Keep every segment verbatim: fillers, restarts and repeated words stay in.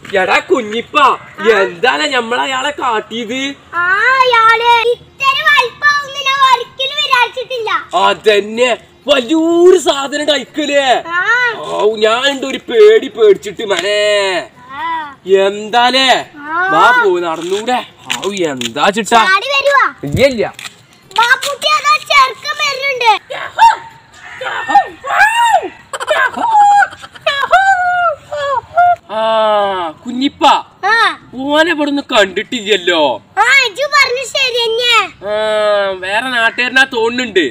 എടാ കുഞ്ഞിപ്പ എന്താണ് ഞമ്മളയാളെ കാട്ടിയത്? അതന്നെ വലിയൊരു സാധനം കഴിക്കലേ. ഞാനുണ്ട് ഒരു പേടി പേടിച്ചിട്ട് മനെ. എന്താലേ വാ പോ നടന്നൂടെ. ഔ എന്താ ചിട്ടാ ഇല്ല ആ കുഞ്ഞിപ്പ ഓനെ ഇവിടുന്ന് കണ്ടിട്ടില്ലല്ലോ. വേറെ നാട്ടുകാരനാ തോന്നുന്നുണ്ട്.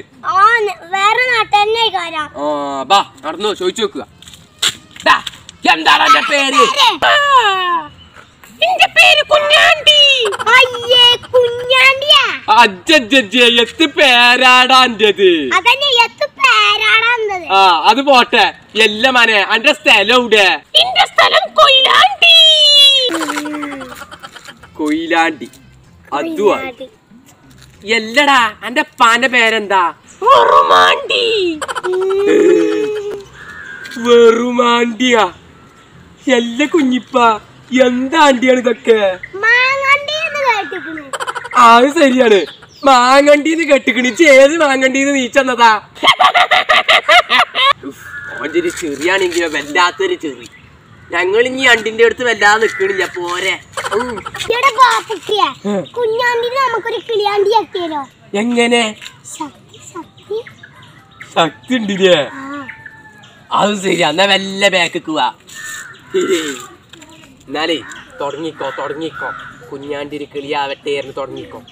ബാ നടന്നോ ചോദിച്ചു നോക്കുക. എന്താണ് എന്റെ പേര്? എന്റെ പേര് കുഞ്ഞാണ്ടി. എത്ത് പേരാടാ എന്റേത്. ആ അത് പോട്ടെ. എല്ലാ മനെ എന്റെ സ്ഥലം ഇവിടെ. എന്റെ സ്ഥലം കൊയിലാണ്ടി. കൊയിലാണ്ടി അതുമാണ്. എല്ലടാ എന്റെ പാന്റെ പേരെന്താ? വെറുമാണ്ടി. വെറുമാണ്ടിയാ? എല്ലാ കുഞ്ഞിപ്പ എന്താ ആണ്ടിയാണ് ഇതൊക്കെ? അത് ശരിയാണ്, മാങ്ങണ്ടീന്ന് കെട്ടിക്കണി. ഏത് മാങ്ങണ്ടീന്ന് നീച്ചെന്നതാ? ഓഞ്ചൊരു ചെറിയാണെങ്കിലോ വല്ലാത്തൊരു ചെറി. ഞങ്ങൾ ഇനി അണ്ടിന്റെ അടുത്ത് വല്ലാതെ നിക്കണില്ല. പോരെ എങ്ങനെ ശക്തി ഉണ്ടില്ലേ? അത് ശരി. എന്നാ വല്ല ബാക്ക് പോവാ. എന്നാലേ തുടങ്ങിക്കോ തുടങ്ങിക്കോ. കുഞ്ഞാണ്ടി ഒരു കിളിയാവട്ടെ തുടങ്ങിക്കോ.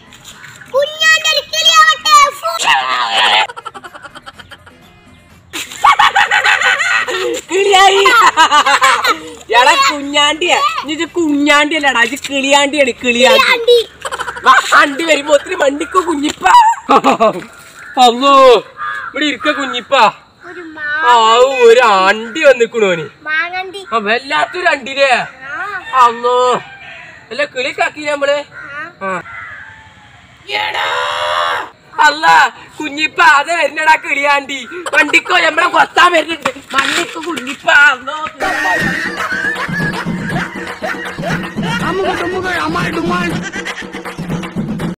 കിളിയായി. എടാ കുഞ്ഞാണ്ടിയാ ഇത്? കുഞ്ഞാണ്ടി അല്ലടാ ഇത് കിളിയാണ്ടിയാണ്. കിളിയാണ്ടി അണ്ടി വരുമ്പോ ഒത്തിരി മണ്ടിക്കോ കുഞ്ഞിപ്പ. അല്ലോ ഇവിടെ ഇരിക്ക കുഞ്ഞിപ്പ. ആ ഒരു അണ്ടി വന്നിക്കണോന്. ആ വല്ലാത്തൊരു അണ്ടില്ലേ? അല്ലോ അല്ല കിളിക്കാക്കി നമ്മള്. അല്ല കുഞ്ഞിപ്പ അതെ വരുന്നടാ കിളിയാണ്ടി. വണ്ടിക്കോ നമ്മളെ കൊത്താൻ വരുന്നുണ്ട്. മണ്ണിക്കോ കുഞ്ഞിപ്പ. അല്ലോ